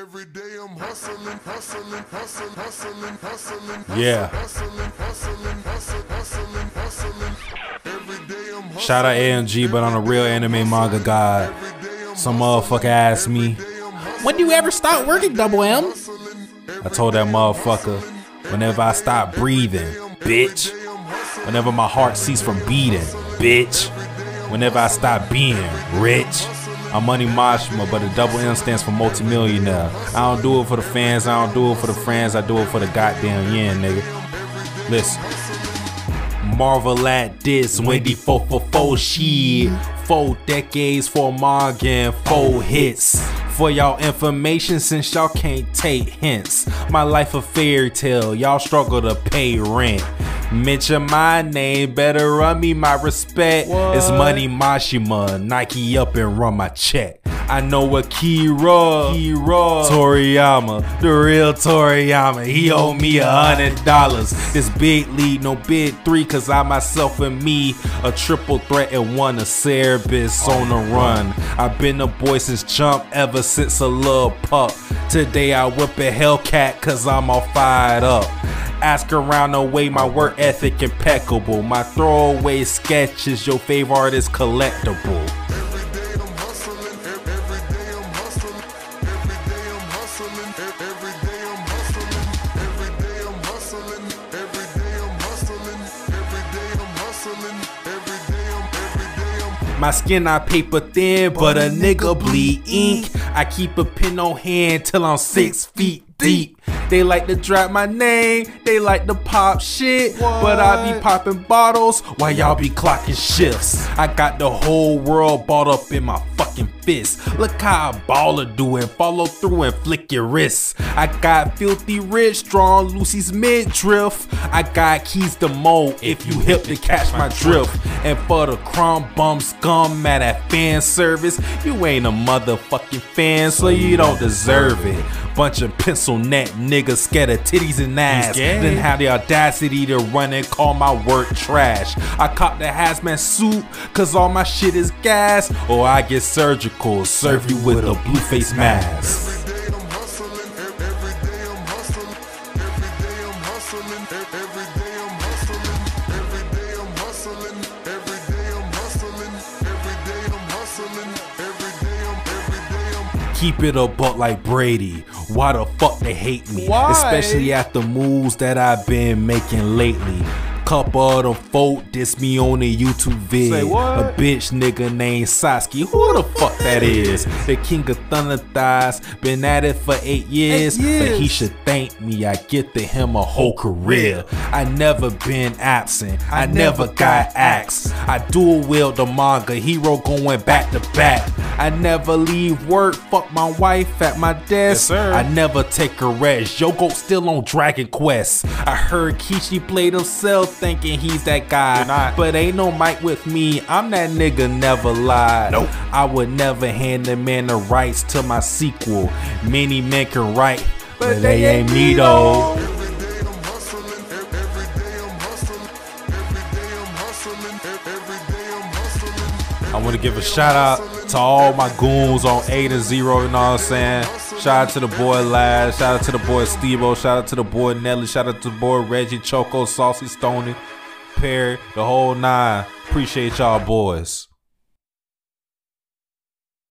Every day I'm hustling. Yeah. Every day I'm hustling. Shout out AMG, but I'm a real anime manga guy. Some motherfucker asked me, when do you ever start working, Double M? I told that motherfucker, whenever I stop breathing, bitch. Whenever my heart ceases from beating, bitch. Whenever I stop being rich. I'm Money Mashima, but the Double M stands for multimillionaire. I don't do it for the fans, I don't do it for the friends, I do it for the goddamn yen, nigga. Listen. Marvel at this, Wendy 444 shit. 4 decades for manga and 4 hits. For y'all information, since y'all can't take hints. My life a fairy tale, y'all struggle to pay rent. Mention my name, better run me my respect. What? It's Money Mashima, Nike up and run my check. I know Akira Toriyama, the real Toriyama. He owe me $100. This big lead, no big 3, cause I myself and me a triple threat and one a Cerebus on the run. I've been a boy since jump, ever since a little pup. Today I whip a Hellcat cause I'm all fired up. Ask around the way, my work ethic impeccable. My throwaway sketches, your favorite artist collectible. My skin not paper thin, but a nigga bleed ink. I keep a pen on hand till I'm 6 feet deep. They like to drop my name, they like to pop shit. What? But I be popping bottles while y'all be clocking shifts. I got the whole world balled up in my fucking fist. Look how a baller do and follow through and flick your wrists. I got filthy rich, strong Lucy's midriff. I got keys to mold if you hip to catch my drift. And for the crumb bum scum at that fan service, you ain't a motherfucking fan, so you don't deserve it. Bunch of pencil neck niggas scared of titties and ass, then have the audacity to run and call my work trash. I cop the hazmat suit cause all my shit is gas, or I get surgical, serve you with a blue face mask. Keep it a buck like Brady. Why the fuck they hate me? Why? Especially after moves that I've been making lately. Couple of them folk diss me on a YouTube vid. Say what? A bitch nigga named Sasuke. Who the fuck that is? The king of thunder thighs. Been at it for 8 years. But he should thank me. I get to him a whole career. I never been absent. I never got axed. I dual wield the manga hero going back to back. I never leave work. Fuck my wife at my desk. Yes, sir. I never take a rest. Yoko still on Dragon Quest. I heard Kishi played himself thinking he's that guy, but ain't no mic with me. I'm that nigga, never lied. Nope. I would never hand the man the rights to my sequel. Many men can write, but they ain't me though. I want to give a shout out to all my goons on 8 and 0, you know what I'm saying? Shout out to the boy Laz, shout out to the boy Steve-O, shout out to the boy Nelly, shout out to the boy Reggie, Choco, Saucy, Stony, Perry, the whole 9. Appreciate y'all boys.